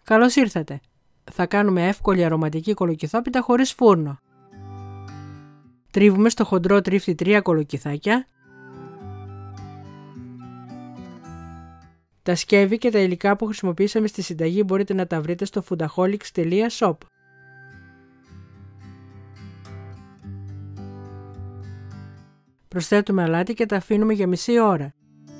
Καλώς ήρθατε! Θα κάνουμε εύκολη αρωματική κολοκυθόπιτα χωρίς φούρνο. Τρίβουμε στο χοντρό τρίφτη 3 κολοκυθάκια. Τα σκεύη και τα υλικά που χρησιμοποιήσαμε στη συνταγή μπορείτε να τα βρείτε στο foodaholics.shop. Προσθέτουμε αλάτι και τα αφήνουμε για μισή ώρα.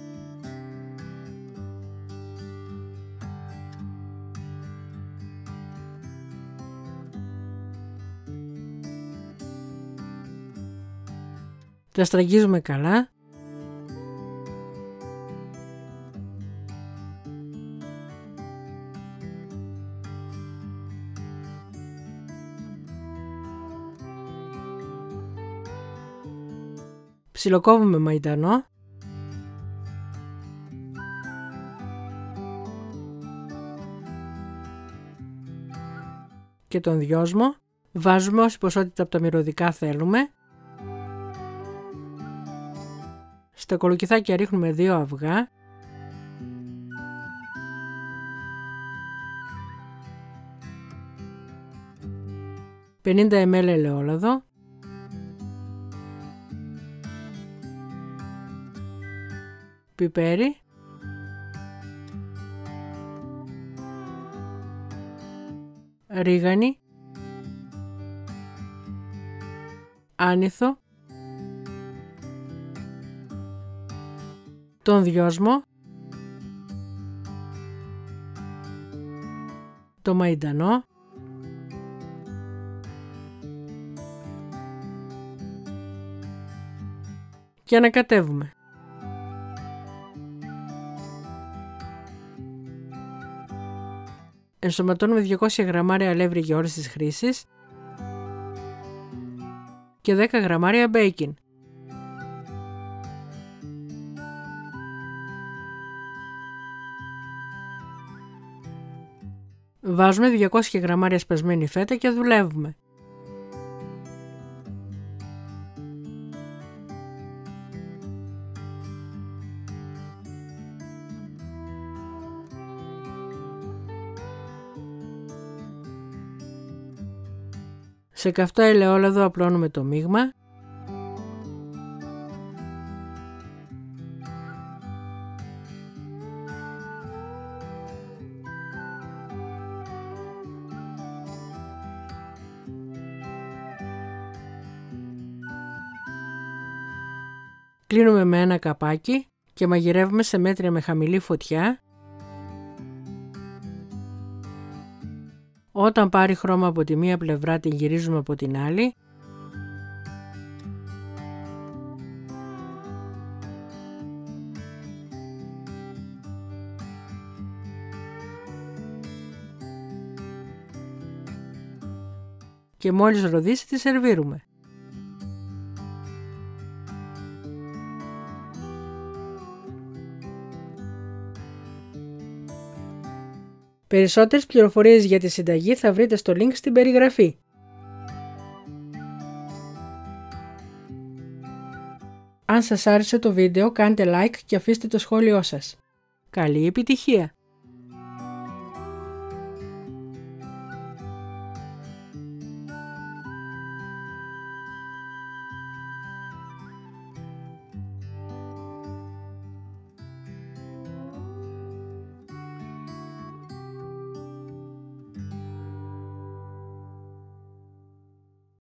Τα στραγγίζουμε καλά. Ψιλοκόβουμε μαϊντανό. Και τον δυόσμο. Βάζουμε όση ποσότητα από τα μυρωδικά θέλουμε. Στα κολοκυθάκια ρίχνουμε 2 αυγά. ...50 ml ελαιόλαδο. Πιπέρι. Ρίγανη. Άνηθο. Τον δυόσμο. Το μαϊντανό. Και ανακατεύουμε. Ενσωματώνουμε 200 γραμμάρια αλεύρι για όλες τις χρήσεις και 10 γραμμάρια μπέικιν. Βάζουμε 200 γραμμάρια σπασμένη φέτα και δουλεύουμε. Σε καυτό ελαιόλαδο απλώνουμε το μείγμα. Κλείνουμε με ένα καπάκι και μαγειρεύουμε σε μέτρια με χαμηλή φωτιά. Όταν πάρει χρώμα από τη μία πλευρά την γυρίζουμε από την άλλη. Και μόλις ροδίσει τη σερβίρουμε. Περισσότερες πληροφορίες για τη συνταγή θα βρείτε στο link στην περιγραφή. Αν σας άρεσε το βίντεο κάντε like και αφήστε το σχόλιο σας. Καλή επιτυχία!